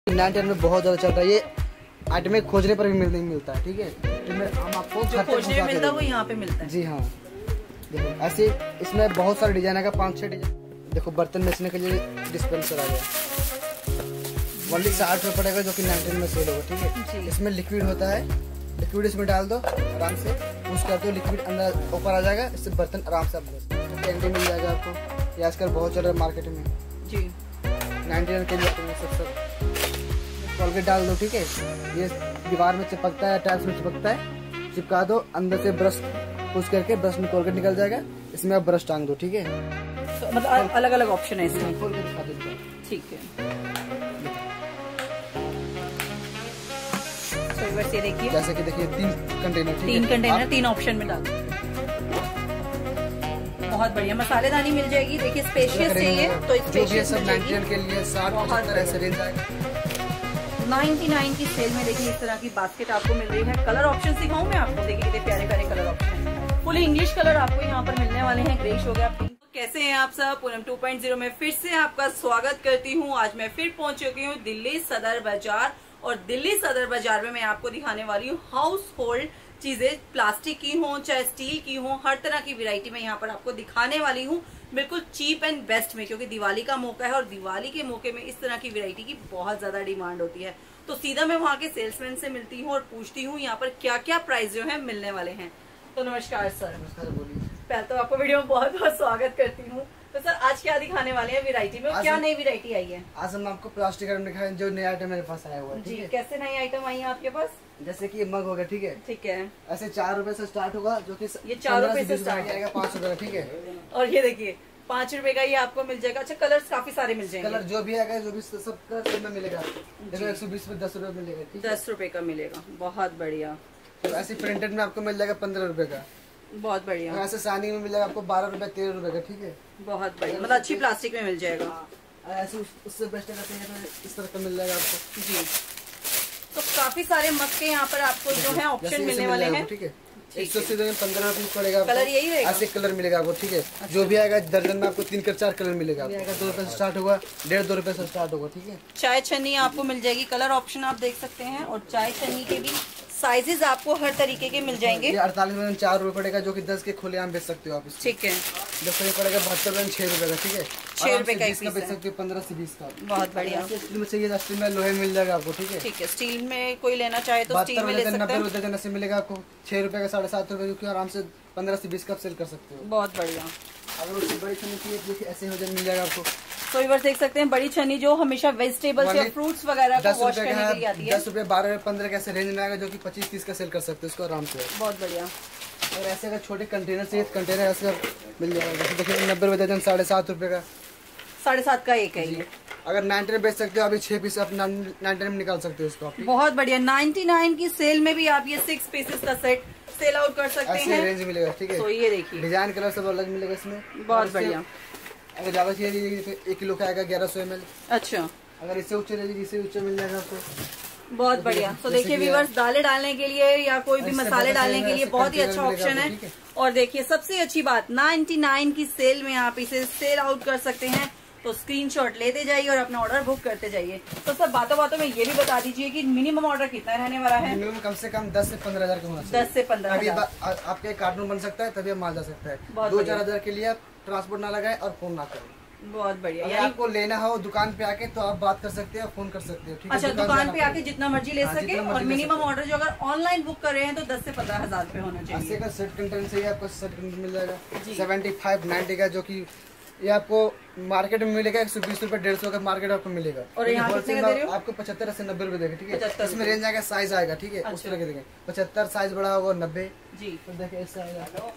910 में बहुत ज्यादा चल रहा है ये आइटम खोजने पर भी नहीं मिलता है। ठीक है, हम आपको जो खोजने में मिलता है वो यहाँ पे मिलता है। जी हाँ, देखो ऐसे इसमें बहुत सारे डिजाइन आएगा, 5-6 डिजाइन। देखो बर्तन बेचने के लिए डिस्पेंसर आ गया, ओनली 60 रुपये पड़ेगा, जो कि 910 में सेल होगा। ठीक है, इसमें लिक्विड होता है, लिक्विड इसमें डाल दो, आराम से पुश कर दो, लिक्विड अंदर ऊपर आ जाएगा, इससे बर्तन आराम से कैंडी मिल जाएगा आपको। ये आजकल बहुत चल रहा है मार्केट में जी। 910 के लिए सब कॉलगेट डाल दो। ठीक है, ये दीवार में चिपकता है, टाइल्स में चिपकता है, चिपका दो, अंदर से ब्रश पुश करके ब्रश में कॉलगेट निकल जाएगा, इसमें आप ब्रश टांग दो। ठीक है, तो मतलब अलग अलग ऑप्शन है इसमें। ठीक है, तो ये देखिए, जैसे कि देखिए 3 कंटेनर, 3 ऑप्शन में डाल, बहुत बढ़िया मसालेदानी मिल जाएगी। देखिए स्पेशियस चाहिए तो स्पेशियस मिल जाएगी। 910 के लिए 60-75 ऐसे रेंज आएगा। 99 की सेल में देखिए इस तरह की बास्केट आपको मिल रही है। कलर ऑप्शन दिखाऊं मैं आपको, देखिए कितने प्यारे प्यारे कलर ऑप्शन है। फुली इंग्लिश कलर आपको यहाँ पर मिलने वाले हैं। ग्रेश हो गया, पिंक। कैसे हैं आप सब? पूनम 2.0 में फिर से आपका स्वागत करती हूँ। आज मैं फिर पहुंच चुकी हूँ दिल्ली सदर बाजार, और दिल्ली सदर बाजार में मैं आपको दिखाने वाली हूँ हाउस होल्ड चीजें, प्लास्टिक की हो चाहे स्टील की हो, हर तरह की वैरायटी में यहाँ पर आपको दिखाने वाली हूँ, बिल्कुल चीप एंड बेस्ट में, क्योंकि दिवाली का मौका है और दिवाली के मौके में इस तरह की वैरायटी की बहुत ज्यादा डिमांड होती है। तो सीधा मैं वहाँ के सेल्समैन से मिलती हूँ और पूछती हूँ यहाँ पर क्या क्या प्राइस जो है मिलने वाले हैं। तो नमस्कार सर। नमस्कार, बोलिए। पहले तो आपको वीडियो में बहुत बहुत स्वागत करती हूँ। तो सर आज क्या दिखाने वाले हैं वैरायटी में, क्या नई वैरायटी आई है? आज हम आपको प्लास्टिक आइटम दिखाएं, जो नया आइटम मेरे पास आया हुआ है। जी, कैसे नई आइटम आई है आपके पास? जैसे कि मग हो गया। ठीक है, ठीक है, ऐसे 4 रुपए से स्टार्ट होगा, जो कि ये 4 रुपए से स्टार्ट आएगा 5 रुपए। ठीक है, और ये देखिए 5 रुपए का ये आपको मिल जाएगा। अच्छा, कलर्स काफी सारे मिल जाएंगे। कलर जो भी आएगा, जो भी सब कलर में मिलेगा। देखो 120 में 10 रुपए मिलेगा। 10 रुपए का मिलेगा, बहुत बढ़िया। तो ऐसे प्रिंटेड में आपको मिल जाएगा 15 रुपए का, बहुत बढ़िया। ऐसे शाइनिंग में मिलेगा आपको 12 रुपए 13 रुपए का। ठीक है, बहुत बढ़िया, मतलब अच्छी प्लास्टिक में मिल जाएगा। ऐसे उससे बेस्ट करते हैं तो इस तरह का मिल जाएगा आपको जी। तो काफी सारे मग के यहाँ पर आपको जो है ऑप्शन मिलने वाले हैं। ठीक है, 180 में 15 रुपए पड़ेगा। कलर यही रहेगा, ऐसे कलर मिलेगा आपको। ठीक है, जो भी आएगा दर्जन में आपको 3 4 कलर मिलेगा। 2 रुपए से स्टार्ट होगा, 1.5-2 रुपए से स्टार्ट होगा। ठीक है, चाय छन्नी आपको मिल जाएगी, कलर ऑप्शन आप देख सकते हैं, और चाय छन्नी के भी साइजेस आपको हर तरीके के मिल जाएंगे। ये 48 में 4 रुपए पड़ेगा, जो कि 10 के खुलेआम बेच सकते हो आप। ठीक है, 10 में पड़ेगा 72 में 6 रुपए का। ठीक है, 6 रुपए का बेच सकते हो, 15 से 20 का। बहुत बढ़िया। स्टील में चाहिए, स्टील में लोहे मिल जाएगा आपको। ठीक है, ठीक है, स्टील में कोई लेना चाहे तो स्टील में ले सकते हैं। 90 रुपए से मिलेगा आपको 6 रुपए का, 7.5 रुपए, क्योंकि आराम से 15 से 20 कप सेल कर सकते हो। बहुत बढ़िया। अगर उसकी बड़ी छन्नी चाहिए देखिए ऐसे हो जाए, मिल जाएगा आपको। तो इधर देख सकते हैं बड़ी छन्नी जो हमेशा वेजिटेबल्स या फ्रूट्स वगैरह को वॉश करने के लिए आती है। 10 रुपए 12 रुपए 15 कैसे रेंज में आएगा, जो कि 25-30 का सेल कर सकते हो इसको आराम से। बहुत बढ़िया। और ऐसे अगर छोटे कंटेनर चाहिए, कंटेनर ऐसे मिल जाएगा। जैसे देखिए 90 रुपए दर्जन, 7.5 रुपए का, 7.5 का एक है ये। अगर 90 में बेच सकते हो, अभी 6 पीस आप 90 में निकाल सकते हो इसको। बहुत बढ़िया। 99 की सेल में भी आप ये 6 पीसेस का सेट सेल आउट कर सकते हैं। रेंज मिलेगा। ठीक है, तो ये देखिए डिजाइन कलर सब अलग मिलेगा इसमें। बहुत बढ़िया। अगर ज्यादा चाहिए 1 किलो का आएगा 1100 ml। अच्छा, अगर इससे ऊंचे रहेगी, इससे ऊंचे मिल जाएगा आपको। बहुत बढ़िया। तो देखिए व्यूअर्स, दालें डालने के लिए या कोई भी मसाले डालने के लिए बहुत ही अच्छा ऑप्शन है। और देखिए सबसे अच्छी बात, 99 की सेल में आप इसे सेल आउट कर सकते हैं। तो स्क्रीनशॉट लेते जाइए और अपना ऑर्डर बुक करते जाइए। तो सर बातों बातों में ये भी बता दीजिए कि मिनिमम ऑर्डर कितना रहने वाला है? मिनिमम कम से कम 10 से 15 हजार का होना चाहिए। 10 से 15 हजार आपके कार्टून बन सकता है, तभी माल जा सकता है। 2-4 हजार के लिए आप ट्रांसपोर्ट ना लगाए और फोन ना करें। बहुत बढ़िया। अगर आपको लेना हो दुकान पे आके तो आप बात कर सकते हैं, फोन कर सकते हो। ठीक है, अच्छा, दुकान पे आके जितना मर्जी ले सके। और मिनिमम ऑर्डर जो अगर ऑनलाइन बुक कर रहे हैं तो 10 से 15 हजार रुपए होना चाहिए। ऐसे का सेट कंटेंट चाहिए आपको, सेट कंटेंट मिल जाएगा 75-90 का, जो कि ये आपको मार्केट में मिलेगा 120 रुपए 150 का मार्केट आपको मिलेगा। और यहाँ कितने का दे रहे हो? आपको 75 से 90 रुपए देगा। ठीक है, इसमें रेंज आएगा, साइज आएगा। ठीक है, उस तरह के देंगे 75 साइज बड़ा होगा, 90 जी। तो देखिए ऐसा आएगा।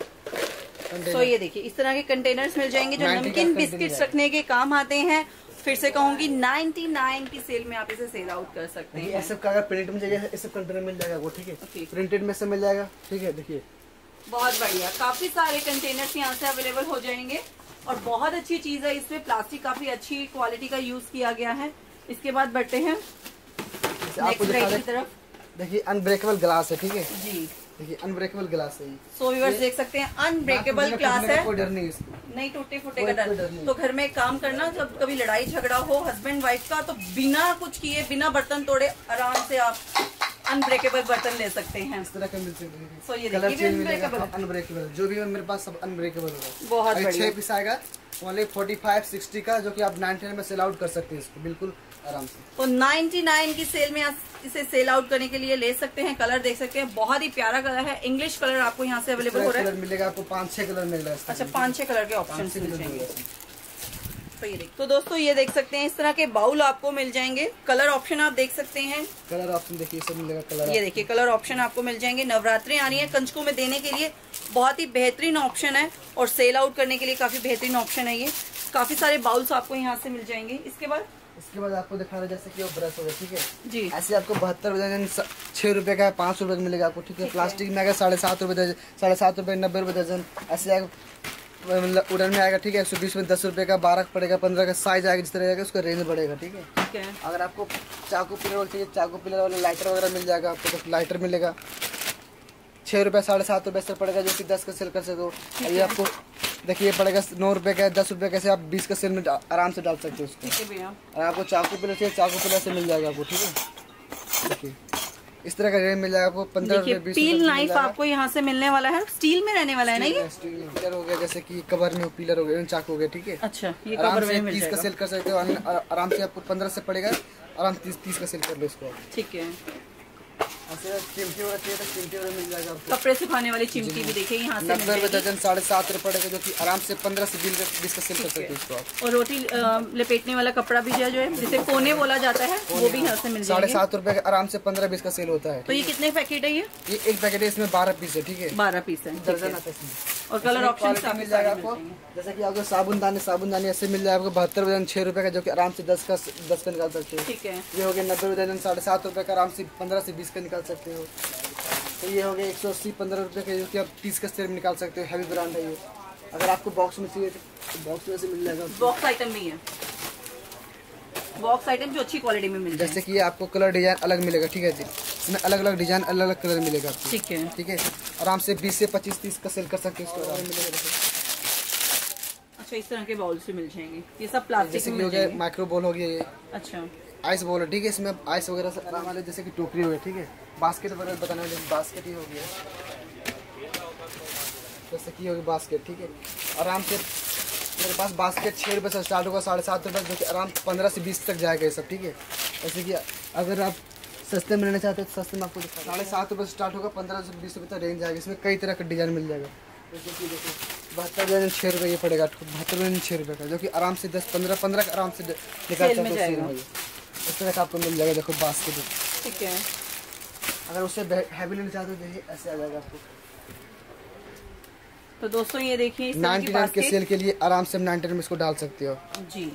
तो ये देखिए इस तरह के कंटेनर्स मिल जाएंगे जो नमकीन बिस्किट्स रखने के काम आते हैं। फिर से कहूंगी 99 की सेल में आप इसे सेल आउट कर सकते हैं। ऐसे का अगर प्रिंट में चाहिए, इस सब कंटेनर मिल जाएगा वो। ठीक है, प्रिंटेड में से मिल जाएगा। ठीक है, देखिए बहुत बढ़िया। काफी सारे कंटेनर्स यहाँ से अवेलेबल हो जाएंगे और बहुत अच्छी चीज है, इसमें प्लास्टिक काफी अच्छी क्वालिटी का यूज किया गया है। इसके बाद बढ़ते हैं नेक्स्ट की तरफ। देखिए अनब्रेकेबल ग्लास है। ठीक है जी, देखिए अनब्रेकेबल ग्लास है। सो व्यूअर्स देख सकते हैं अनब्रेकेबल ग्लास है, कोई डर नहीं इसमें, नहीं टूटे फूटे का डर। तो घर में एक काम करना, जब कभी लड़ाई झगड़ा हो हस्बैंड वाइफ का, तो बिना कुछ किए, बिना बर्तन तोड़े आराम से आप अनब्रेकेबल बर्तन ले सकते हैं। इस तरह का मिल सकते हैं। सो ये कलर देखिए चेंज मिलेगा, अनब्रेकेबल जो भी है मेरे पास सब अनब्रेकेबल होगा। बहुत बढ़िया। 6 पीस आएगा ओनली 45-60 का, जो कि आप 99 में सेल आउट कर सकते हैं इसको बिल्कुल आराम से। तो 99 की सेल में आप इसे सेल आउट करने के लिए ले सकते हैं। कलर देख सकते हैं, बहुत ही प्यारा कलर है। इंग्लिश कलर आपको यहाँ से अवेलेबल हो रहा है। कलर मिलेगा आपको 5-6 कलर मिलेगा। अच्छा 5-6 कलर के ऑप्शन मिल जाएंगे। तो दोस्तों ये देख सकते हैं, इस तरह के बाउल आपको मिल जाएंगे। कलर ऑप्शन आप देख सकते हैं, कलर ऑप्शन देखिए सब मिलेगा। कलर ये देखिए कलर ऑप्शन आपको मिल जाएंगे। नवरात्रि आ रही है, कंजकों में देने के लिए बहुत ही बेहतरीन ऑप्शन है और सेल आउट करने के लिए काफी बेहतरीन ऑप्शन है ये। काफी सारे बाउल्स आपको यहाँ से मिल जाएंगे। इसके बाद आपको दिखा रहा है जैसे कि वो ब्रश हो गया, ठीक है जी। ऐसे आपको 72 6 रुपए का है, 5 रुपए का मिलेगा आपको, ठीक है। प्लास्टिक में आएगा 7.5 रुपए दर्जन, 7.5 रुपए 90 रुपए दर्जन। ऐसे आएगा मतलब उड़न में आएगा, ठीक है। 120 में 10 रुपए का, 12 पड़ेगा, 15 का साइज आएगा। जिस तरह जाएगा उसका रेंज बढ़ेगा, ठीक है। अगर आपको चाकू पिलर चाहिए, चाकू पिलर वाला लाइटर वगैरह मिल जाएगा आपको। तो लाइटर मिलेगा 6 रुपए, 7.5 रुपए से पड़ेगा, जो कि 10 का सेल कर सको। ये आपको देखिए पड़ेगा 9 रुपए का, 10 रुपए कैसे आप 20 का सेल में आराम से डाल सकते हो उसको। और आपको चाकू पिलर चाहिए, चाकू पिलर से मिल जाएगा आपको, ठीक है। देखिए इस तरह का रेंज मिल जाएगा आपको 15 रुपए 20 पील नाइफ आपको यहाँ से मिलने वाला है। स्टील में रहने वाला है ना ये। स्टील में पिलर हो गया, जैसे कि कवर में पिलर हो गया, चाकू हो गया, ठीक है। अच्छा ये कवर में मिल 30 का सेल कर सकते हो आराम से। आपको 15 से पड़ेगा, आराम 30 का सेल कर लो इसको, ठीक है। ऐसे चिमटी वाला चाहिए तो चिमटी वाला मिल जाएगा आपको। कपड़े सुखाने वाली चिमटी भी देखिए यहाँ से 90 रुपए दर्जन, 7.5 रुपए पड़ेगा, जो कि आराम से 15 से 20 का सेल कर सकते हो इसको आप। और रोटी लपेटने वाला कपड़ा भी जो है जिसे कोने बोला जाता है, वो भी यहाँ से मिल जाएगा। 7.5 रुपए का आराम से 15-20 का सेल होता है। तो ये कितने पैकेट है? ये एक पैकेट है, इसमें 12 पीस है, ठीक है। 12 पीस है, दर्जन आता है इसमें। और कलर ऑप्शन मिल जाएगा आपको, जैसे कि आपको साबुनदानी ऐसे मिल जाएगा आपको 72 दर्जन 6 रुपए का, जो कि आराम से 10 का निकाल सकते हो, ठीक है। ये हो गया 90 दर्जन 7.5 रुपए का, आराम से 15 से 20 का निकाल सकते हो। तो ये हो गया 180-15 रुपए का, जो कि आप 30 का सेल निकाल सकते हो। हैवी ब्रांड है ये। अगर आपको बॉक्स में चाहिए तो बॉक्स में से मिल जाएगा। बॉक्स आइटम भी है, बॉक्स आइटम जो अच्छी क्वालिटी में मिल जाए। जैसे कि आपको कलर डिजाइन अलग मिलेगा, ठीक है जी। इसमें अलग अलग डिजाइन, अलग अलग कलर मिलेगा आपको, ठीक है, ठीक है। आराम से 20 से 25-30 का सेल कर सकते हैं इसको, मिलेगा। अच्छा इस तरह के बाउल से मिल जाएंगे। ये सब प्लास्टिक में हो गया, माइक्रो बॉल हो गया ये। अच्छा आइस बॉल है, ठीक है। इसमें आइस वगैरह से आराम वाले, जैसे कि टोकरी हो गया, ठीक है। बास्केट वगैरह बताना है, बास्केट ही हो गया, जैसे कि होगी बास्केट, ठीक है। आराम से मेरे पास बास्केट 6 रुपये से स्टार्ट होगा, 7.5 रुपये, जो कि आराम 15 से 20 तक जाएगा ये सब, ठीक है। जैसे कि अगर आप सस्ते में लेना चाहते हो तो सस्ते में आपको 7.5 रुपये से स्टार्ट होगा, 15 से 20 रुपये तक रेंज आएगा। इसमें कई तरह का डिजाइन मिल जाएगा। जैसे कि देखो 72 दर्जन 6 रुपये ये पड़ेगा, 72 दर्जन 6 रुपये का, जो कि आराम से 10-15 का आराम से निकाल सकते हो। इस तरह का आपको मिल जाएगा। देखो बास्केट, ठीक है। अगर उससे हैवी लेना चाहते हो देखिए ऐसे आ जाएगा आपको। तो दोस्तों ये देखिए 99 के सेल के लिए आराम से 99 में इसको डाल सकते हो जी।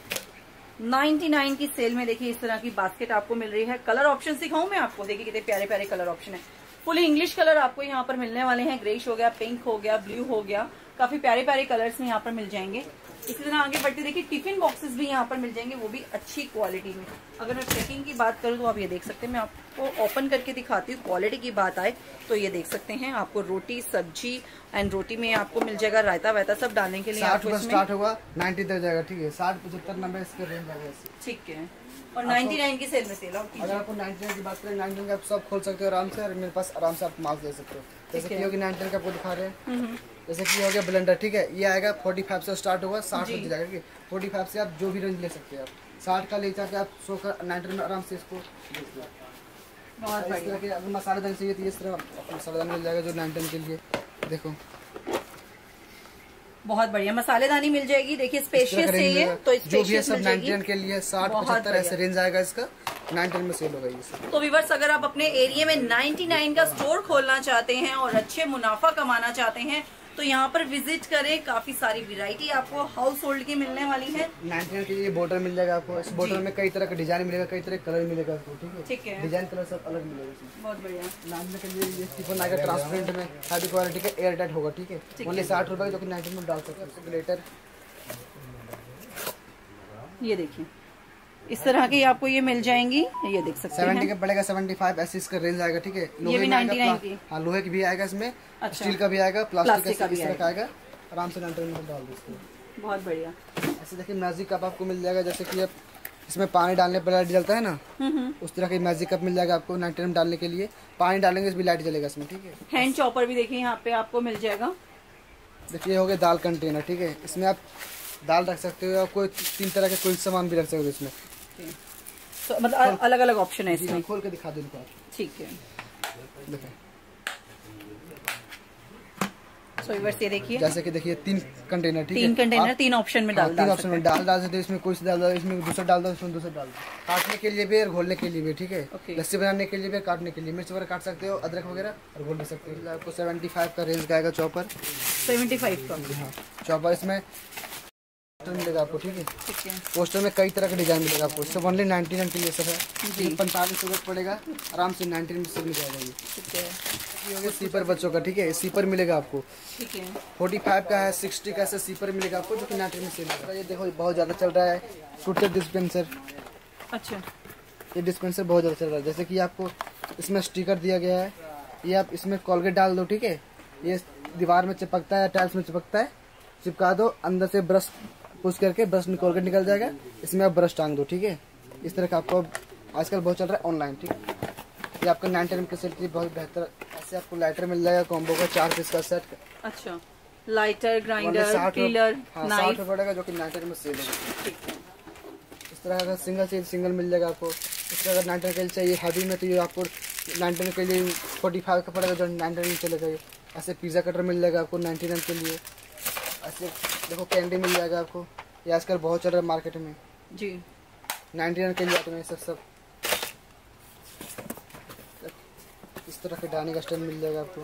99 की सेल में देखिए इस तरह की बास्केट आपको मिल रही है। कलर ऑप्शन दिखाऊं मैं आपको, देखिए कितने प्यारे प्यारे कलर ऑप्शन है। फुली इंग्लिश कलर आपको यहाँ पर मिलने वाले हैं। ग्रेश हो गया, पिंक हो गया, ब्लू हो गया, काफी प्यारे प्यारे कलर्स यहाँ पर मिल जाएंगे। इसी तरह आगे बढ़ते देखिए टिफिन बॉक्सेस भी यहाँ पर मिल जाएंगे, वो भी अच्छी क्वालिटी में। अगर मैं पैकिंग की बात करूँ तो आप ये देख सकते हैं, मैं आपको ओपन करके दिखाती हूँ। क्वालिटी की बात आए तो ये देख सकते हैं, आपको रोटी सब्जी एंड रोटी में आपको मिल जाएगा रायता वायता सब डालने के लिए। 60 रुपये स्टार्ट होगा, 90 तक जाएगा, ठीक है। 60, 75, 90 इसके रेंज आएगा, ठीक है। और 99 की सेल में सेल आउट कीजिए। अगर आपको 99 की बात करें, 99 का आप सब खोल सकते हो आराम से, और मेरे पास आराम से आप माल ले सकते हो। जैसे कि होगी 99 का आपको दिखा रहे हैं, जैसे कि हो गया ब्लेंडर, ठीक है। ये आएगा 45 से स्टार्ट होगा, 60 तक जाएगा, ठीक है। 45 से आप जो भी रेंज ले सकते हैं, आप 60 का ले जाके आप 100 का 99 में आराम से इसको बेच दो। इस तरह के अगर मसालेदानी चाहिए तो इस तरह मसालेदानी मिल जाएगा, जो 99 के लिए। देखो बहुत बढ़िया मसालेदानी मिल जाएगी। देखिए स्पेशियस चाहिए तो जो भी है सब 99 के लिए 60-75 ऐसे रेंज आएगा इसका, 99 में सेल होगा ये। तो व्यूअर्स अगर आप अपने एरिया में 99 का स्टोर खोलना चाहते हैं और अच्छे मुनाफा कमाना चाहते हैं तो यहाँ पर विजिट करें। काफी सारी वैरायटी आपको हाउस होल्ड की मिलने वाली है। 99 के लिए बॉर्डर मिल जाएगा आपको। इस बॉर्डर में कई तरह का डिजाइन मिलेगा, कई तरह का कलर मिलेगा आपको, ठीक है। डिजाइन कलर सब अलग मिलेगा। बहुत बढ़िया। 99 के लिए ये टिफिन आएगा ट्रांसपेरेंट में, हैवी क्वालिटी का, एयर टाइट होगा, ठीक है। ओनली 60 रुपए, जो कि 99 में डाल सकते हैं। ग्लेटर ये देखिए इस तरह की आपको ये मिल जाएंगी, ये देख सकते हैं 70 का पड़ेगा, 75 ऐसे इसका रेंज आएगा। ठीक है, ये भी 99 की। हाँ, लोहे की भी आएगा इसमें, अच्छा। स्टील का भी आएगा, प्लास्टिक का भी इस तरह का आएगा। आराम से 99 में डाल दो इसको। बहुत बढ़िया। ऐसे देखिए मैजिक कप आपको मिल जाएगा, जैसे कि आप इसमें पानी डालने पर लाइट जलता है ना, उस तरह का मैजिक कप मिल जाएगा आपको 99 में डालने के लिए। पानी डालेंगे इसमें लाइट जलेगा इसमें। ठीक है, हैंड चॉपर भी देखिए यहाँ पे आपको मिल जाएगा। देखिए हो गया दाल कंटेनर। ठीक है, इसमें आप दाल रख सकते हो, कोई 3 तरह के कोई सामान भी रख सकते हो इसमें। तो मतलब अलग अलग ऑप्शन है इसमें। खोल के दिखा दो इनको। ठीक है, देखिए सो ये देखिए, जैसे कि देखिए 3 कंटेनर। ठीक है, 3 कंटेनर 3 ऑप्शन में डाल 3 ऑप्शन में डाल सकते हो। इसमें कोई से डाल दो, इसमें दूसरा डाल दो, इसमें दूसरा डाल दो। काटने के लिए भी और घोलने के लिए भी। ठीक है, लस्सी बनाने के लिए भी, काटने के लिए मिर्च वगैरह काट सकते हो, अदरक वगैरह, और घोल सकते हो। आपको 75 का रेंज का आएगा चॉपर। 75 का। हाँ, चॉपर इसमें मिलेगा आपको। ठीक है, ठीक है, पोस्टर में कई तरह का डिजाइन मिलेगा आपको। सिर्फ ओनली 99 के लिए सब है। 45 रुपये पड़ेगा, आराम से 99 में सब मिल जाएगा ये। ठीक है, ये हो गया सीपर बच्चों का। ठीक है, सीपर मिलेगा आपको। ठीक है, 45 का है, 60 का ऐसे सीपर मिलेगा आपको, जो कि 99 में सेल होगा। ये देखो बहुत ज़्यादा चल रहा है टूथपेस्ट डिस्पेंसर। अच्छा, ये डिस्पेंसर बहुत ज़्यादा चल रहा है। जैसे कि आपको इसमें स्टिकर दिया गया है, ये आप इसमें कॉलगेट डाल दो। ठीक है, ये दीवार में चिपकता है, टाइल्स में चिपकता है, चिपका दो, अंदर से ब्रश पुश करके ब्रश में कॉलगेट निकल जाएगा, इसमें आप ब्रश टांग दो। ठीक है, इस तरह का आपको आजकल बहुत चल रहा है ऑनलाइन। ठीक है, ये आपका 99 की फैसिलिटी बहुत बेहतर। ऐसे आपको लाइटर मिल जाएगा कॉम्बो का, 4 पीस का सेट। अच्छा, लाइटर, ग्राइंडर, पीलर, नाइफ 60 रुपये पड़ेगा, जो कि 99 में सेल होगा। इस तरह का सिंगल मिल जाएगा आपको। इस तरह का 99 के लिए चाहिए हैवी में, तो ये आपको 99 के लिए 45 का पड़ेगा, जो 99 में चलेगा। ये ऐसे पिज़्ज़ा कटर मिल जाएगा आपको 99 के लिए। ऐसे देखो कैंडी मिल जाएगा आपको, ये आजकल बहुत चल रहा है मार्केट में जी। 99 के लिए आते हैं सब। इस तरह के डाइनिंग स्टैंड मिल जाएगा आपको,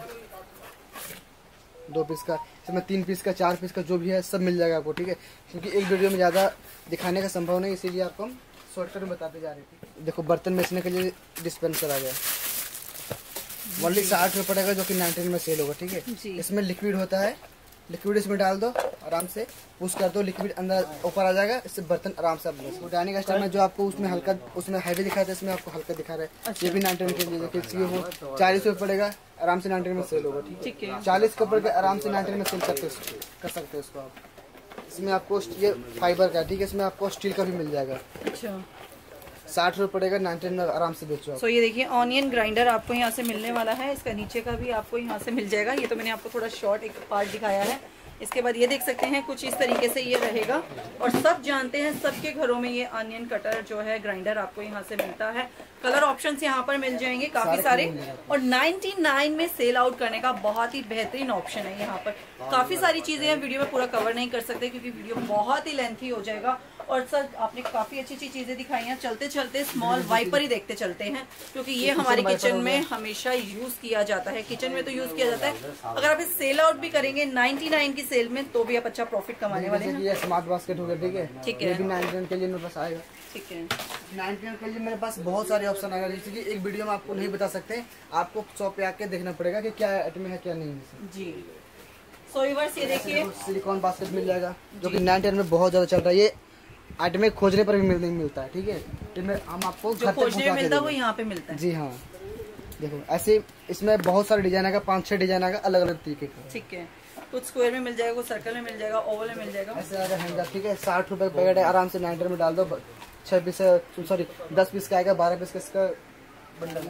2 पीस का, इसमें 3 पीस का, 4 पीस का, जो भी है सब मिल जाएगा आपको। ठीक है, क्योंकि एक वीडियो में ज़्यादा दिखाने का संभव नहीं, इसीलिए आपको हम शॉर्टकट में बताते जा रहे थे। देखो बर्तन बेचने के लिए डिस्पेंसर आ गया, ओनली 60 रुपये पड़ेगा, जो कि 99 में सेल होगा। ठीक है, इसमें लिक्विड होता है, लिक्विड इसमें डाल दो, आराम से पुश कर दो, लिक्विड अंदर ऊपर आ जाएगा, इससे बर्तन आराम से आप डाइनिंग स्टैंड में जो आपको उसमें हल्का, उसमें हैवी दिखा था, इसमें आपको हल्का दिखा रहा है। अच्छा। ये भी 99 के लिए, देखिए वो 40 रुपये पड़ेगा, आराम से 99 में सेल होगा। ठीक है, 40 का पड़ के आराम से 99 में सेल कर सकते हो इसको आप। इसमें आपको ये फाइबर का, ठीक है, इसमें आपको स्टील का भी मिल जाएगा। अच्छा, 60 रुपये पड़ेगा, 99 में आराम से बेचो आप। सो ये देखिए ऑनियन ग्राइंडर आपको यहाँ से मिलने वाला है, इसका नीचे का भी आपको यहाँ से मिल जाएगा। ये तो मैंने आपको थोड़ा शॉर्ट एक पार्ट दिखाया है। इसके बाद ये देख सकते हैं कुछ इस तरीके से ये रहेगा, और सब जानते हैं सबके घरों में ये ऑनियन कटर जो है ग्राइंडर आपको यहाँ से मिलता है। कलर ऑप्शंस यहाँ पर मिल जाएंगे काफी सारे, और 99 में सेल आउट करने का बहुत ही बेहतरीन ऑप्शन है यहाँ पर। काफी सारी चीजें हैं, वीडियो में पूरा कवर नहीं कर सकते क्योंकि वीडियो बहुत ही लेंथी हो जाएगा। और सर आपने काफी अच्छी अच्छी चीजें दिखाई हैं। चलते चलते स्मॉल वाइपर ही देखते चलते हैं, क्योंकि ये हमारे किचन में हमेशा यूज किया जाता है। किचन में तो यूज किया जाता है, अगर आप इस सेल आउट भी करेंगे 99 की सेल में तो भी आप अच्छा प्रॉफिट कमाने वाले हैं। ये स्मार्ट बास्केट हो गया, ठीक है, ठीक है, ये भी 99 के लिए मेरे पास आएगा। ठीक है, 99 के लिए मेरे पास बहुत सारे ऑप्शन आएगा, जैसे कि एक वीडियो में आपको नहीं बता सकते, आपको शॉप पे आके देखना पड़ेगा कि क्या आइटम है क्या नहीं है जी। सो व्यूअर्स ये देखिए सिलिकॉन बास्केट मिल जाएगा, जो कि 99 में बहुत ज्यादा चल रहा है। ये आइटम खोजने पर भी नहीं मिलता है, ठीक है, हम आपको जो खोजने में मिलता है वो यहाँ पे मिलता है। जी हाँ, देखो ऐसे इसमें बहुत सारे डिजाइन आएगा, 5-6 डिजाइन आएगा अलग अलग तरीके का। ठीक है, कुछ स्क्वायर में मिल जाएगा, कुछ सर्कल में मिल जाएगा, ओवल में मिल जाएगा। ऐसे आएगा हैंगर, ठीक है, 60 रुपए पैकेट है, आराम से 99 में डाल दो। 6 पीस, सॉरी 10 पीस का आएगा, 12 पीस का इसका बंडल है।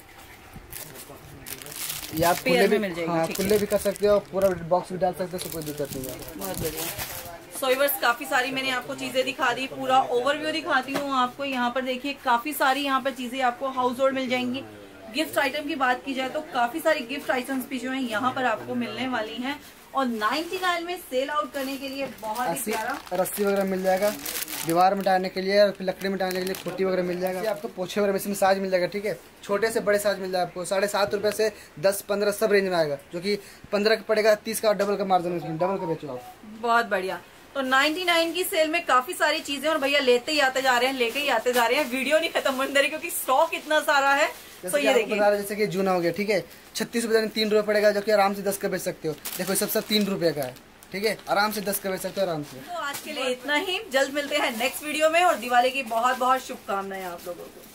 या आप खुले भी मिल जाएगा, हाँ खुले भी कर सकते हो, पूरा बॉक्स भी डाल सकते हो, कोई दिक्कत नहीं है। बहुत बढ़िया। सो व्यूअर्स काफी सारी मैंने आपको चीजें दिखा दी, पूरा ओवरव्यू दिखाती हूँ आपको। यहाँ पर देखिए काफी सारी यहाँ पर चीजें आपको हाउस होल्ड मिल जाएंगी। गिफ्ट आइटम की बात की जाए तो काफी सारी गिफ्ट आइटम्स भी जो है यहाँ पर आपको मिलने वाली हैं, और 99 में सेल आउट करने के लिए बहुत ही प्यारा रस्सी वगैरह मिल जाएगा, दीवार मिटाने के लिए, फिर लकड़ी मिटाने के लिए खुट्टी वगैरह मिल जाएगा। आपको पोछे वगैरह इसमें साइज मिल जाएगा, ठीक है, छोटे से बड़े साइज मिल जाएगा आपको। 7.5 रुपए से 10-15 सब रेंज में आएगा, जो कि 15 का पड़ेगा, 30 का डबल का मार्जिन, डबल का बेचो आप। बहुत बढ़िया। तो 99 की सेल में काफी सारी चीजें, और भैया लेते ही आते जा रहे हैं, लेके ही आते जा रहे हैं, वीडियो नहीं खत्म होने दे रही क्योंकि स्टॉक इतना सारा है। तो ये देखिए जैसे कि जूना हो गया, ठीक है, 36 रुपए 3 रुपए पड़ेगा, जो कि आराम से 10 का बेच सकते हो। देखो सब 3 रुपए का है, ठीक है, आराम से 10 का बेच सकते हो आराम से। तो आज के लिए इतना ही, जल्द मिलते हैं नेक्स्ट वीडियो में, और दिवाली की बहुत बहुत शुभकामनाएं आप लोगों को।